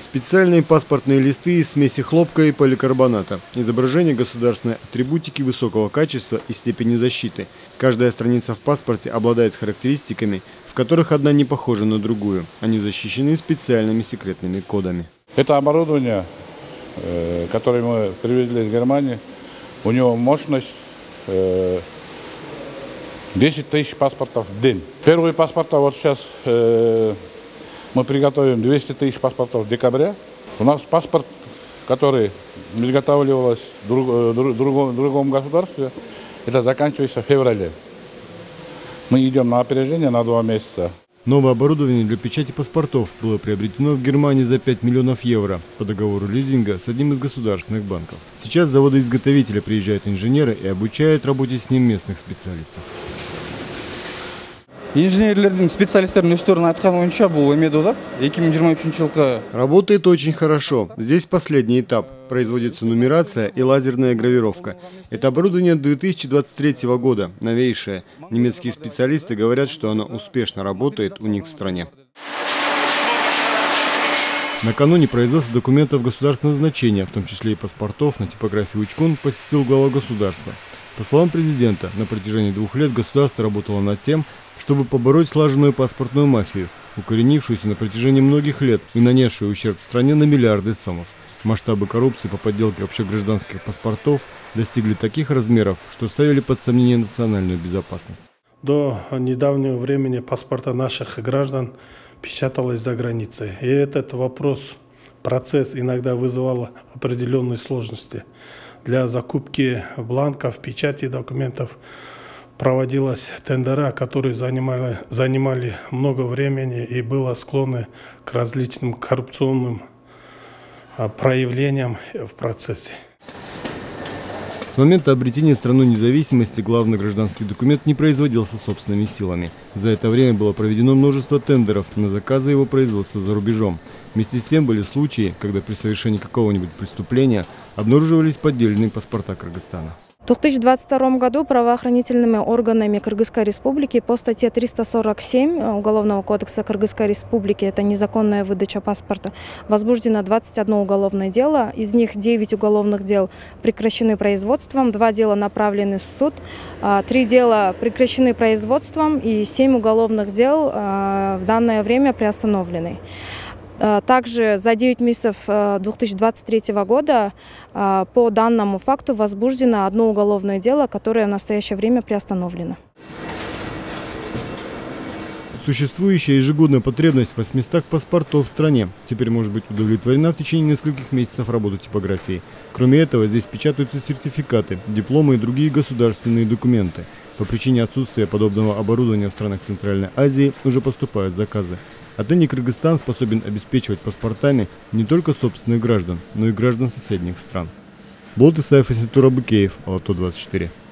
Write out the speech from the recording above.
Специальные паспортные листы из смеси хлопка и поликарбоната. Изображение государственной атрибутики высокого качества и степени защиты. Каждая страница в паспорте обладает характеристиками, в которых одна не похожа на другую. Они защищены специальными секретными кодами. Это оборудование, которое мы привезли из Германии, у него мощность 10 тысяч паспортов в день. Первые паспорта вот сейчас мы приготовим 200 тысяч паспортов в декабре. У нас паспорт, который изготавливалось в другом государстве, это заканчивается в феврале. Мы идем на опережение на 2 месяца. Новое оборудование для печати паспортов было приобретено в Германии за 5 миллионов евро по договору лизинга с одним из государственных банков. Сейчас с завода-изготовителя приезжают инженеры и обучают работе с ним местных специалистов. Инженерлердің специалистердің өздерінің айтқан ойынша бұл емеду да 2023 жылғы. Работает очень хорошо. Здесь последний этап. Производится нумерация и лазерная гравировка. Это оборудование 2023 года, новейшее. Немецкие специалисты говорят, что оно успешно работает у них в стране. Накануне производство документов государственного значения, в том числе и паспортов, на типографии Учкун посетил глава государства. По словам президента, на протяжении 2 лет государство работало над тем, чтобы побороть слаженную паспортную мафию, укоренившуюся на протяжении многих лет и нанесшую ущерб стране на миллиарды сомов. Масштабы коррупции по подделке общегражданских паспортов достигли таких размеров, что ставили под сомнение национальную безопасность. До недавнего времени паспорта наших граждан печаталось за границей. И этот процесс иногда вызывал определенные сложности. Для закупки бланков, печати документов проводились тендера, которые занимали много времени и было склонны к различным коррупционным проявлениям в процессе. С момента обретения страной независимости главный гражданский документ не производился собственными силами. За это время было проведено множество тендеров на заказы его производства за рубежом. Вместе с тем были случаи, когда при совершении какого-нибудь преступления обнаруживались поддельные паспорта Кыргызстана. В 2022 году правоохранительными органами Кыргызской Республики по статье 347 Уголовного кодекса Кыргызской Республики, это незаконная выдача паспорта, возбуждено 21 уголовное дело. Из них 9 уголовных дел прекращены производством, 2 дела направлены в суд, 3 дела прекращены производством и 7 уголовных дел в данное время приостановлены. Также за 9 месяцев 2023 года по данному факту возбуждено 1 уголовное дело, которое в настоящее время приостановлено. Существующая ежегодная потребность в 800 паспортов в стране теперь может быть удовлетворена в течение нескольких месяцев работы типографии. Кроме этого, здесь печатаются сертификаты, дипломы и другие государственные документы. По причине отсутствия подобного оборудования в странах Центральной Азии уже поступают заказы. Отныне Кыргызстан способен обеспечивать паспортами не только собственных граждан, но и граждан соседних стран. Болот Исаев, Исатур Абыкеев, Алату 24.